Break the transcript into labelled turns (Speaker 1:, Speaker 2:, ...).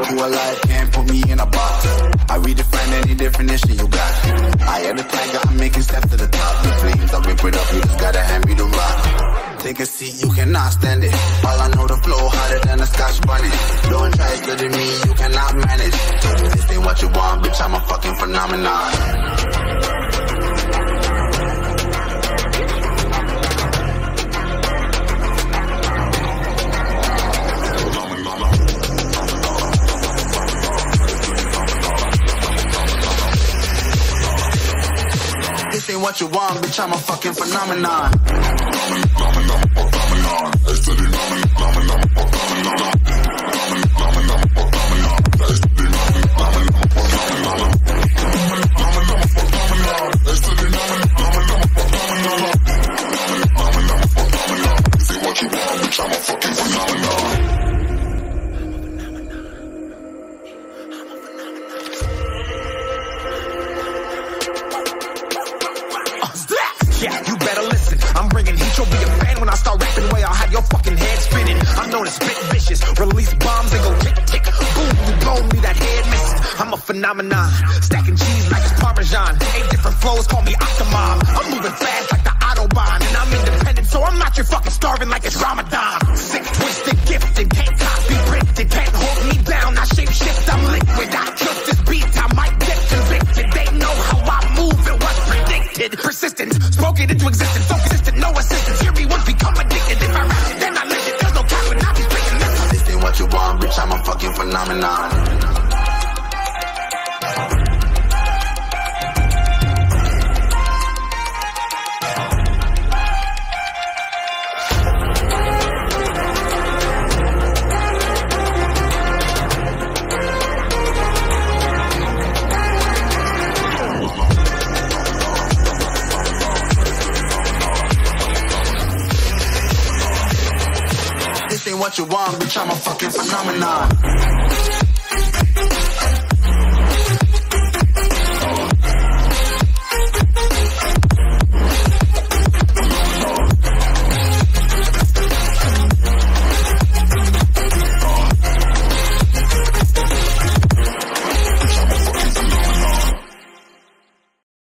Speaker 1: who alive can't put me in a box. I redefine any definition you got. I am the tiger, I'm making steps to the top. The flames, I'll rip it up, you just gotta hand me the rock. Take a seat, you cannot stand it. All I know, the flow harder than a Scotch bunny. Don't try studying me, you cannot manage. This ain't what you want, bitch, I'm a fucking phenomenon. This ain't what you want, bitch, I'm a fucking phenomenon.
Speaker 2: Yeah, you better listen. I'm bringing heat, you'll be a fan when I start rapping. Way I'll have your fucking head spinning. I'm known as spit vicious. Release bombs and go tick tick. Boom, you blow me, that head misses. I'm a phenomenon. Stacking cheese like it's Parmesan. 8 different flows, call me Octomom. I'm moving fast like the Autobahn. And I'm independent, so I'm not your fucking starving like it's Ramadan. Sick, twisted, gifted. Can't copy, printed. Can't hold me down. I shape shift, I'm liquid. I killed this beat, I might get convicted. They know how I move, it was predicted. Persistent, spoken into existence, so consistent, no assistance. Hear me once, become addicted. If I rap it, then I live it. There's no cap, and I be speaking this.
Speaker 1: This ain't what you want, bitch, I'm a fucking phenomenon. This ain't what you want, bitch, I'm a fucking phenomenon.